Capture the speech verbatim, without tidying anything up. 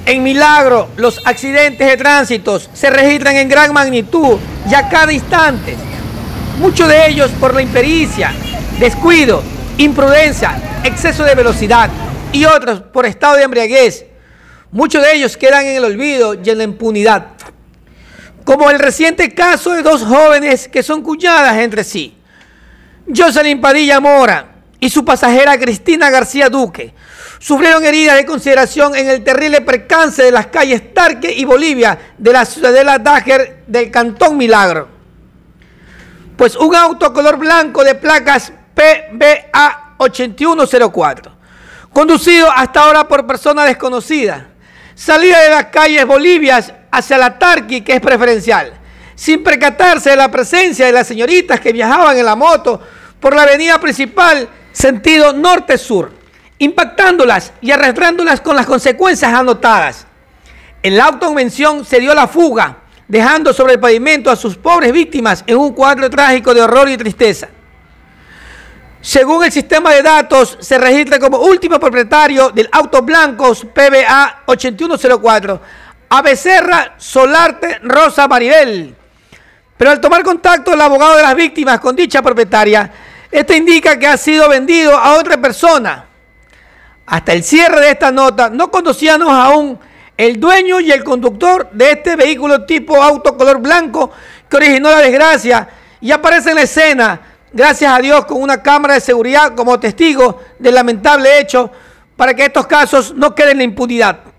En Milagro, los accidentes de tránsito se registran en gran magnitud y a cada instante. Muchos de ellos por la impericia, descuido, imprudencia, exceso de velocidad y otros por estado de embriaguez. Muchos de ellos quedan en el olvido y en la impunidad. Como el reciente caso de dos jóvenes que son cuñadas entre sí. Jocelyn Padilla Mora y su pasajera Cristina García Duque sufrieron heridas de consideración en el terrible percance de las calles Tarque y Bolivia de la ciudadela Dájer del Cantón Milagro. Pues un auto color blanco de placas P B A ochenta y uno cero cuatro, conducido hasta ahora por personas desconocidas, salía de las calles Bolivia hacia la Tarqui, que es preferencial, sin percatarse de la presencia de las señoritas que viajaban en la moto por la avenida principal sentido norte-sur, impactándolas y arrastrándolas con las consecuencias anotadas. El auto en mención se dio la fuga, dejando sobre el pavimento a sus pobres víctimas en un cuadro trágico de horror y tristeza. Según el sistema de datos, se registra como último propietario del auto blanco P B A ochenta y uno cero cuatro a Becerra Solarte Rosa Maribel. Pero al tomar contacto el abogado de las víctimas con dicha propietaria, este indica que ha sido vendido a otra persona. Hasta el cierre de esta nota no conocíamos aún el dueño y el conductor de este vehículo tipo auto color blanco que originó la desgracia y aparece en la escena, gracias a Dios, con una cámara de seguridad como testigo del lamentable hecho para que estos casos no queden en la impunidad.